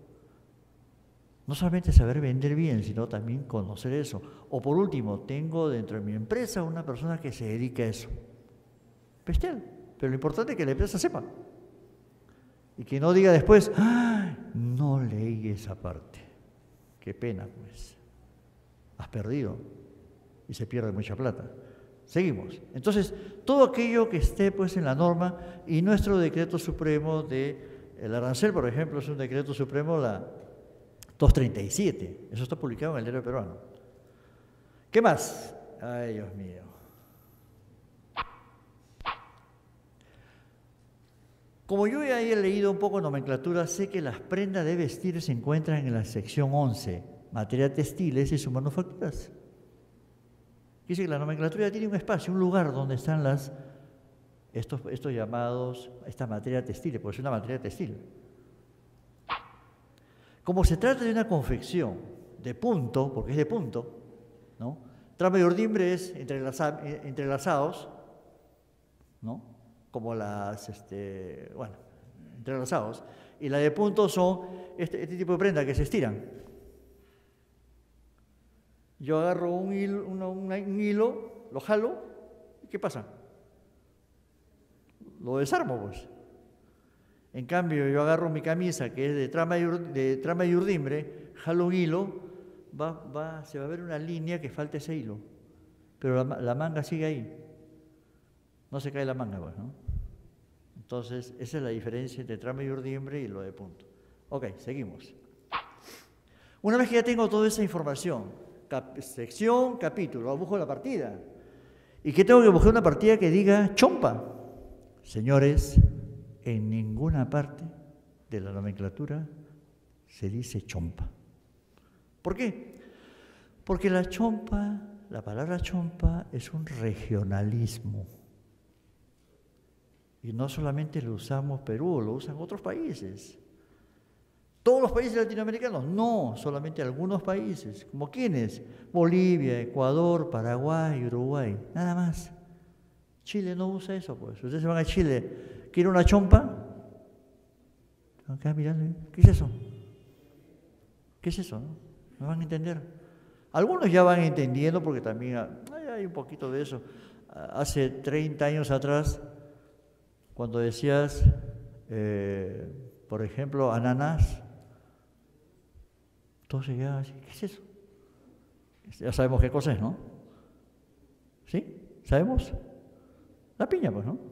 No solamente saber vender bien, sino también conocer eso. O por último, tengo dentro de mi empresa una persona que se dedica a eso. Bestial, pero lo importante es que la empresa sepa. Y que no diga después, ¡ah! No leí esa parte. Qué pena, pues. Has perdido. Y se pierde mucha plata. Seguimos. Entonces, todo aquello que esté pues en la norma y nuestro decreto supremo de el arancel, por ejemplo, es un decreto supremo, la doscientos treinta y siete. Eso está publicado en el Diario Peruano. ¿Qué más? Ay, Dios mío. Como yo ya he leído un poco de nomenclatura, sé que las prendas de vestir se encuentran en la sección once, materia textiles y sus manufacturas. Dice que la nomenclatura tiene un espacio, un lugar donde están las, estos, estos llamados, esta materia textil, porque es una materia textil. Como se trata de una confección de punto, porque es de punto, ¿no? Trama y urdimbre es entrelaza, entrelazados, ¿no? Como las, este, bueno, entrelazados. Y la de punto son este, este tipo de prendas que se estiran. Yo agarro un hilo, una, una, un hilo, lo jalo, ¿y qué pasa? Lo desarmo, pues. En cambio, yo agarro mi camisa, que es de trama y, de trama y urdimbre, jalo un hilo, va, va, se va a ver una línea que falta ese hilo, pero la, la manga sigue ahí. No se cae la manga, pues, ¿no? Entonces, esa es la diferencia entre trama y urdimbre y lo de punto. Ok, seguimos. Una vez que ya tengo toda esa información, Cap, sección, capítulo, busco la partida. ¿Y qué tengo que buscar? Una partida que diga chompa. Señores, en ninguna parte de la nomenclatura se dice chompa. ¿Por qué? Porque la chompa, la palabra chompa es un regionalismo. Y no solamente lo usamos Perú, lo usan otros países. ¿Todos los países latinoamericanos? No, solamente algunos países. ¿Como quiénes? Bolivia, Ecuador, Paraguay, Uruguay, nada más. Chile no usa eso, pues. Ustedes se van a Chile, ¿quieren una chompa? Acá mirando, ¿qué es eso? ¿Qué es eso? No, no van a entender. Algunos ya van entendiendo porque también hay un poquito de eso. Hace treinta años atrás, cuando decías, eh, por ejemplo, ananas, entonces ya, ¿qué es eso? Ya sabemos qué cosa es, ¿no? ¿Sí? ¿Sabemos? La piña, pues, ¿no?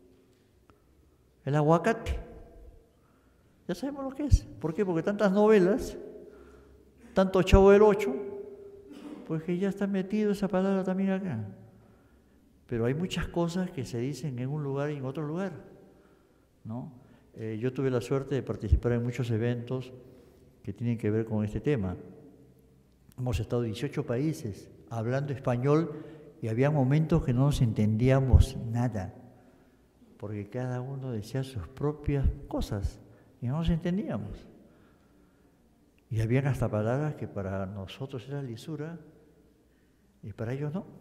El aguacate. Ya sabemos lo que es. ¿Por qué? Porque tantas novelas, tanto Chavo del Ocho, pues que ya está metido esa palabra también acá. Pero hay muchas cosas que se dicen en un lugar y en otro lugar, ¿no? Eh, yo tuve la suerte de participar en muchos eventos que tienen que ver con este tema. Hemos estado en dieciocho países hablando español y había momentos que no nos entendíamos nada, porque cada uno decía sus propias cosas y no nos entendíamos. Y habían hasta palabras que para nosotros era lisura y para ellos no.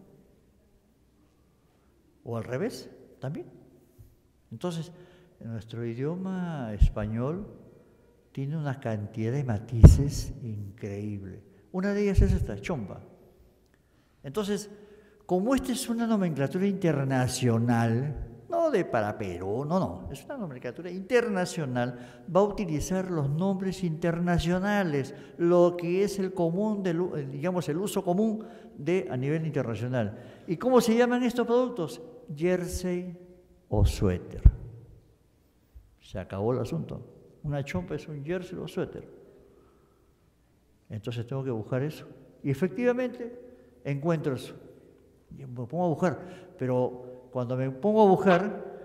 O al revés, también. Entonces, nuestro idioma español tiene una cantidad de matices increíble. Una de ellas es esta, chompa. Entonces, como esta es una nomenclatura internacional, no de para Perú, no, no, es una nomenclatura internacional, va a utilizar los nombres internacionales, lo que es el común, del, digamos, el uso común de a nivel internacional. ¿Y cómo se llaman estos productos? Jersey o suéter. Se acabó el asunto. Una chompa es un jersey o suéter. Entonces tengo que buscar eso. Y efectivamente encuentro eso. Y me pongo a buscar, pero cuando me pongo a buscar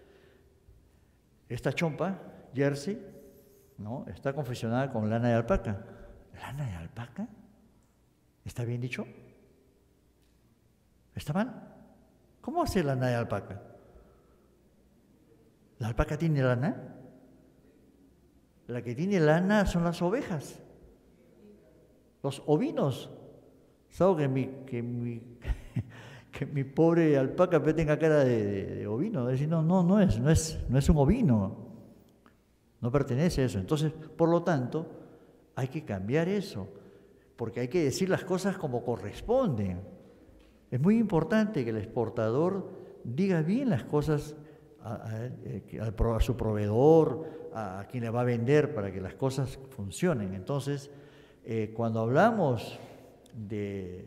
esta chompa, jersey, ¿no? Está confeccionada con lana de alpaca. ¿Lana de alpaca? ¿Está bien dicho? ¿Está mal? ¿Cómo hace lana de alpaca? ¿La alpaca tiene lana? La que tiene lana son las ovejas, los ovinos. ¿Sabes que mi, que mi, que mi pobre alpaca tenga cara de, de, de ovino? Es decir, no, no, no es, no es, no es un ovino, no pertenece a eso. Entonces, por lo tanto, hay que cambiar eso, porque hay que decir las cosas como corresponden. Es muy importante que el exportador diga bien las cosas a, a, a, a su proveedor, a, a quien le va a vender, para que las cosas funcionen. Entonces, eh, cuando hablamos de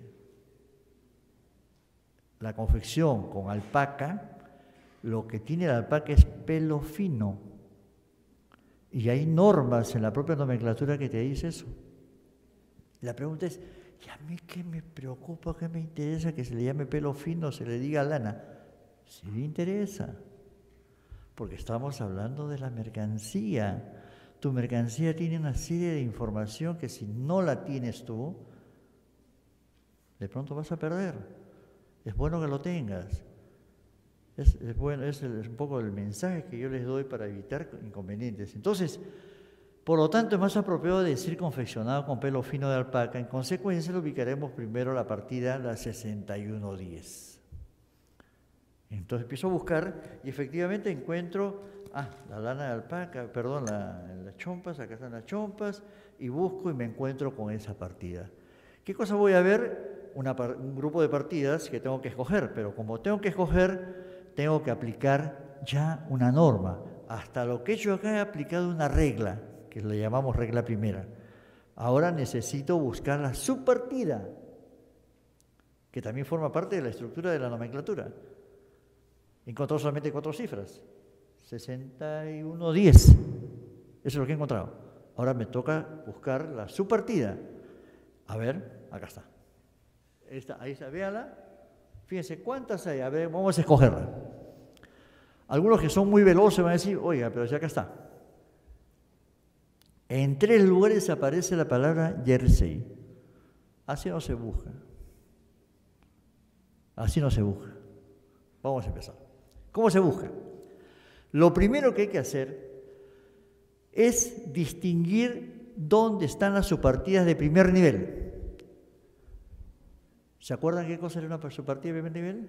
la confección con alpaca, lo que tiene la alpaca es pelo fino. Y hay normas en la propia nomenclatura que te dice eso. La pregunta es, ¿y a mí qué me preocupa, qué me interesa que se le llame pelo fino, se le diga lana? Sí me interesa, porque estamos hablando de la mercancía. Tu mercancía tiene una serie de información que si no la tienes tú, de pronto vas a perder. Es bueno que lo tengas. Es, es, bueno, es, el, es un poco el mensaje que yo les doy para evitar inconvenientes. Entonces, por lo tanto, es más apropiado decir confeccionado con pelo fino de alpaca. En consecuencia, lo ubicaremos primero la partida, la sesenta y uno diez. Entonces empiezo a buscar y efectivamente encuentro, ah, la lana de alpaca, perdón, la, las chompas, acá están las chompas, y busco y me encuentro con esa partida. ¿Qué cosa voy a ver? Una, un grupo de partidas que tengo que escoger, pero como tengo que escoger, tengo que aplicar ya una norma. Hasta lo que yo acá he aplicado una regla, que le llamamos regla primera. Ahora necesito buscar la subpartida, que también forma parte de la estructura de la nomenclatura. Encontró solamente cuatro cifras, sesenta y uno diez. Eso es lo que he encontrado. Ahora me toca buscar la subpartida. A ver, acá está. Esta, ahí está, véala. Fíjense cuántas hay. A ver, vamos a escogerla. Algunos que son muy veloces van a decir, oiga, pero ya acá está. En tres lugares aparece la palabra jersey. Así no se busca. Así no se busca. Vamos a empezar. ¿Cómo se busca? Lo primero que hay que hacer es distinguir dónde están las subpartidas de primer nivel. ¿Se acuerdan qué cosa era una subpartida de primer nivel?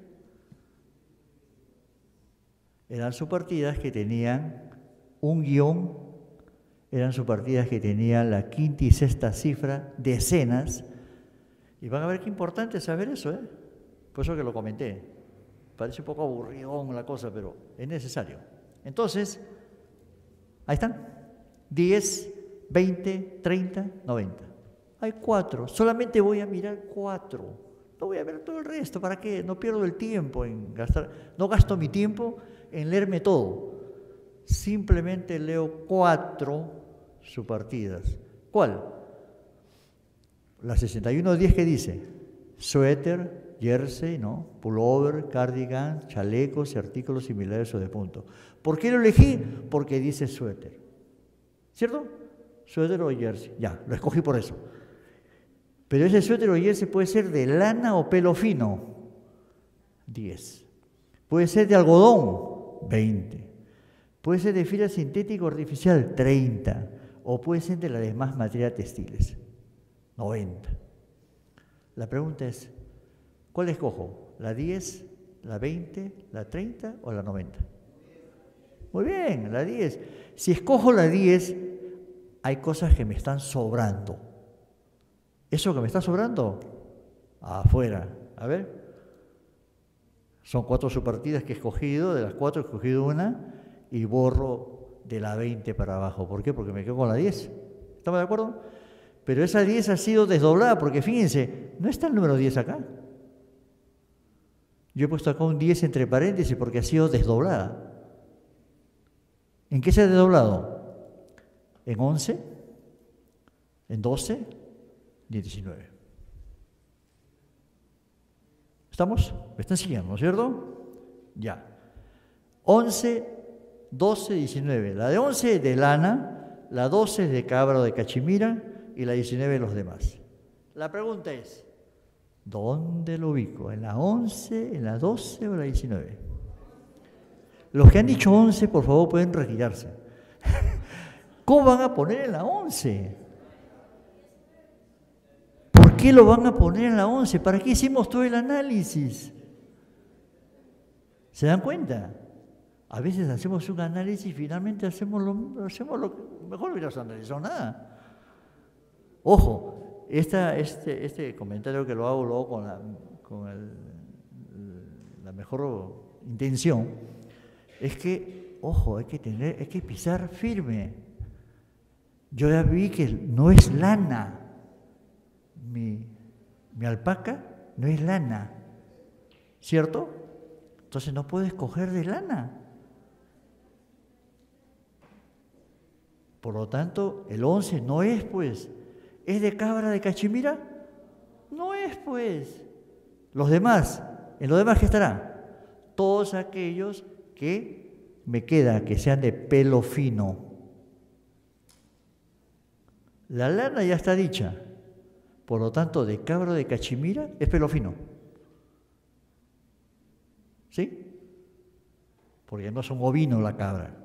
Eran subpartidas que tenían un guión, eran subpartidas que tenían la quinta y sexta cifra, decenas, y van a ver qué importante es saber eso, ¿eh? Por eso que lo comenté. Parece un poco aburridón la cosa, pero es necesario. Entonces, ahí están. diez, veinte, treinta, noventa. Hay cuatro. Solamente voy a mirar cuatro. No voy a ver todo el resto. ¿Para qué? No pierdo el tiempo en gastar. No gasto mi tiempo en leerme todo. Simplemente leo cuatro subpartidas. ¿Cuál? La sesenta y uno diez que dice suéter, jersey, ¿no? Pullover, cardigan, chalecos y artículos similares o de punto. ¿Por qué lo elegí? Porque dice suéter. ¿Cierto? Suéter o jersey. Ya, lo escogí por eso. Pero ese suéter o jersey puede ser de lana o pelo fino. diez. Puede ser de algodón. veinte. Puede ser de fibra sintética o artificial, treinta. O puede ser de las demás materiales textiles, noventa. La pregunta es, ¿cuál escojo? ¿La diez, la veinte, la treinta o la noventa? Muy bien, la diez. Si escojo la diez, hay cosas que me están sobrando. ¿Eso que me está sobrando? Afuera. A ver. Son cuatro subpartidas que he escogido, de las cuatro he escogido una y borro de la veinte para abajo. ¿Por qué? Porque me quedo con la diez. ¿Estamos de acuerdo? Pero esa diez ha sido desdoblada, porque fíjense, ¿no está el número diez acá? Yo he puesto acá un diez entre paréntesis porque ha sido desdoblada. ¿En qué se ha desdoblado? ¿En once? ¿En doce? ¿Y en diecinueve? ¿Estamos? ¿Me están siguiendo, no es cierto? Ya. once, doce, diecinueve. La de once es de lana, la doce es de cabra o de cachemira y la diecinueve los demás. La pregunta es, ¿dónde lo ubico? ¿En la once, en la doce o en la diecinueve? Los que han dicho once, por favor, pueden retirarse. ¿Cómo van a poner en la once? ¿Por qué lo van a poner en la once? ¿Para qué hicimos todo el análisis? ¿Se dan cuenta? A veces hacemos un análisis y finalmente hacemos lo, hacemos lo que mejor hubiéramos analizado nada. Ojo, esta, este, este comentario que lo hago luego con la, con el, la mejor intención, es que, ojo, hay que tener, hay que pisar firme. Yo ya vi que no es lana. Mi, mi alpaca no es lana, ¿cierto? Entonces no puedo escoger de lana. Por lo tanto, el once no es, pues. ¿Es de cabra de cachemira? No es, pues. Los demás, ¿en los demás qué estará? Todos aquellos que me queda que sean de pelo fino. La lana ya está dicha. Por lo tanto, de cabra de cachemira es pelo fino. ¿Sí? Porque no es un ovino la cabra.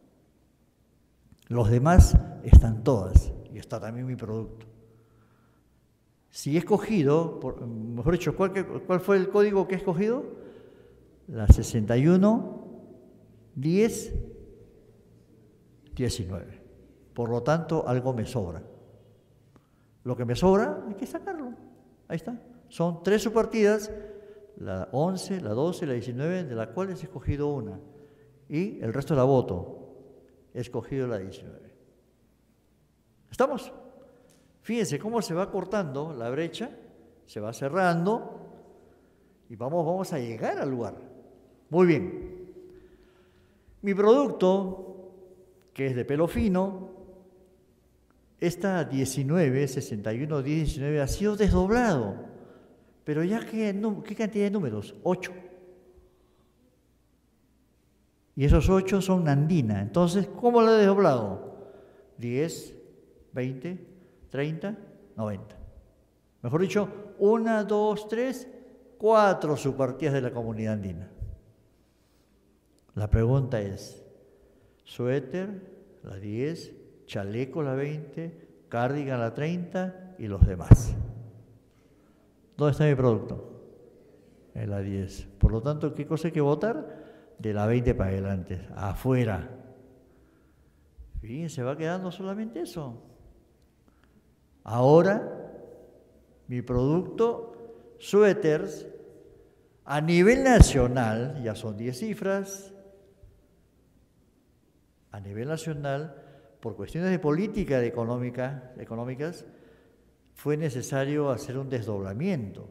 Los demás están todas, y está también mi producto. Si he escogido, por, mejor dicho, ¿cuál, ¿cuál fue el código que he escogido? La sesenta y uno, diez, diecinueve. Por lo tanto, algo me sobra. Lo que me sobra hay que sacarlo. Ahí está. Son tres subpartidas, la once, la doce, la diecinueve, de las cuales he escogido una. Y el resto la voto. He escogido la diecinueve. ¿Estamos? Fíjense cómo se va cortando la brecha, se va cerrando y vamos, vamos a llegar al lugar. Muy bien. Mi producto, que es de pelo fino, esta diecinueve, sesenta y uno, diez, diecinueve ha sido desdoblado. Pero ya, ¿qué, qué cantidad de números? ocho. Y esos ocho son andina. Entonces, ¿cómo lo he desdoblado? diez, veinte, treinta, noventa. Mejor dicho, una, dos, tres, cuatro subpartidas de la comunidad andina. La pregunta es, suéter, la diez, chaleco, la veinte, cardigan, la treinta y los demás. ¿Dónde está mi producto? En la diez. Por lo tanto, ¿qué cosa hay que votar? De la veinte para adelante, afuera. Fíjense, va quedando solamente eso. Ahora, mi producto, suéteres, a nivel nacional, ya son diez cifras, a nivel nacional, por cuestiones de política de económica, económicas, fue necesario hacer un desdoblamiento.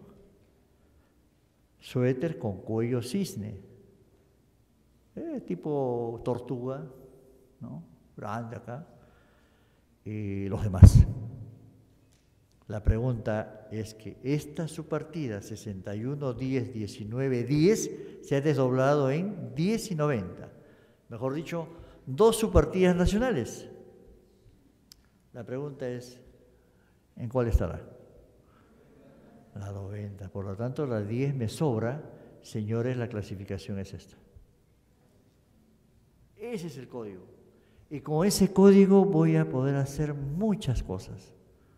Suéter con cuello cisne. Eh, tipo tortuga, ¿no? Grande acá, y los demás. La pregunta es que esta subpartida sesenta y uno, diez, diecinueve, diez se ha desdoblado en diez y noventa. Mejor dicho, dos subpartidas nacionales. La pregunta es, ¿en cuál estará? La noventa. Por lo tanto, la diez me sobra. Señores, la clasificación es esta. Ese es el código. Y con ese código voy a poder hacer muchas cosas.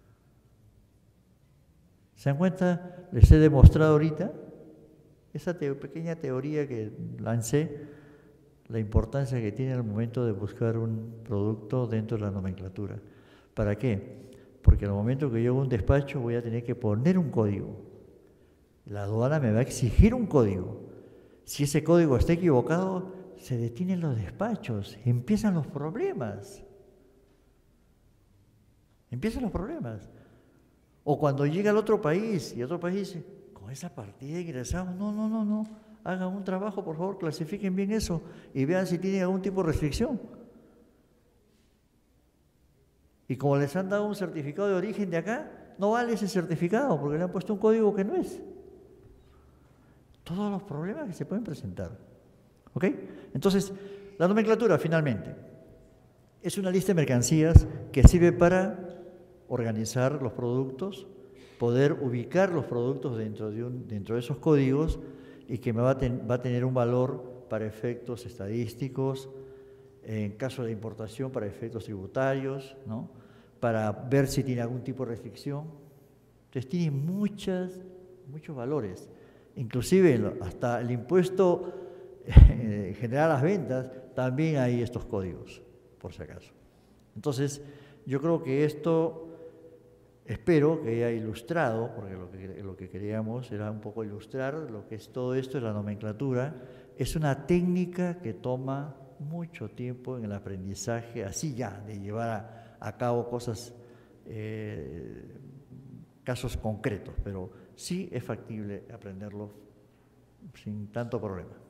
¿Se dan cuenta? Les he demostrado ahorita esa te- pequeña teoría que lancé, la importancia que tiene al momento de buscar un producto dentro de la nomenclatura. ¿Para qué? Porque al momento que yo hago un despacho voy a tener que poner un código. La aduana me va a exigir un código. Si ese código está equivocado, se detienen los despachos, empiezan los problemas. Empiezan los problemas. O cuando llega al otro país y otro país dice, con esa partida ingresamos, no, no, no, no, hagan un trabajo, por favor, clasifiquen bien eso y vean si tienen algún tipo de restricción. Y como les han dado un certificado de origen de acá, no vale ese certificado porque le han puesto un código que no es. Todos los problemas que se pueden presentar. ¿Ok? Entonces, la nomenclatura, finalmente, es una lista de mercancías que sirve para organizar los productos, poder ubicar los productos dentro de, un, dentro de esos códigos y que me va a, ten, va a tener un valor para efectos estadísticos, en caso de importación para efectos tributarios, ¿no? Para ver si tiene algún tipo de restricción. Entonces tiene muchas, muchos valores. Inclusive hasta el impuesto eh, general a las ventas, también hay estos códigos, por si acaso. Entonces, yo creo que esto, espero que haya ilustrado, porque lo que, lo que queríamos era un poco ilustrar lo que es todo esto, es la nomenclatura. Es una técnica que toma mucho tiempo en el aprendizaje, así ya, de llevar a, a cabo cosas, eh, casos concretos, pero sí es factible aprenderlo sin tanto problema.